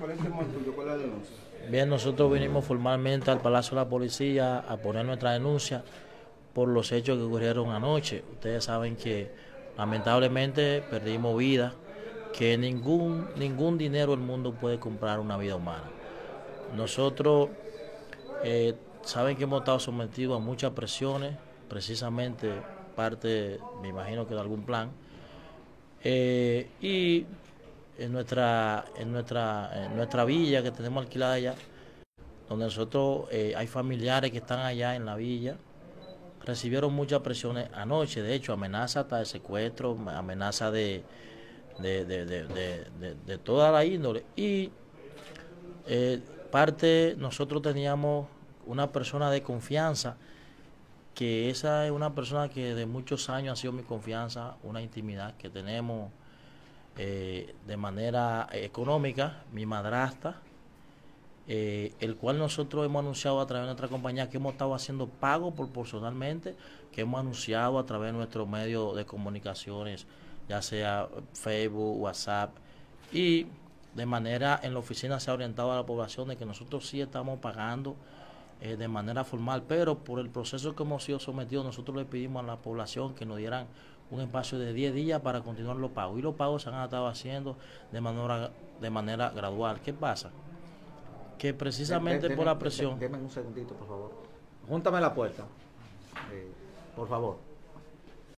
¿Cuál es el tema tuyo? ¿Cuál es la denuncia? Bien, nosotros vinimos formalmente al Palacio de la Policía a poner nuestra denuncia por los hechos que ocurrieron anoche. Ustedes saben que lamentablemente perdimos vidas, que ningún dinero del mundo puede comprar una vida humana. Nosotros saben que hemos estado sometidos a muchas presiones, precisamente parte, me imagino que de algún plan, y en nuestra villa que tenemos alquilada allá, donde nosotros hay familiares que están allá en la villa, recibieron muchas presiones anoche, de hecho amenaza hasta de secuestro, amenaza de toda la índole. Y nosotros teníamos una persona de confianza, que esa es una persona que de muchos años ha sido mi confianza, una intimidad que tenemos de manera económica, mi madrastra, el cual nosotros hemos anunciado a través de nuestra compañía que hemos estado haciendo pago proporcionalmente, que hemos anunciado a través de nuestros medios de comunicaciones, ya sea Facebook, WhatsApp, y de manera en la oficina se ha orientado a la población de que nosotros sí estamos pagando de manera formal, pero por el proceso que hemos sido sometidos, nosotros le pedimos a la población que nos dieran un espacio de 10 días para continuar los pagos, y los pagos se han estado haciendo de manera gradual. ¿Qué pasa? Que precisamente por la presión. Deme un segundito, por favor. Júntame la puerta, por favor.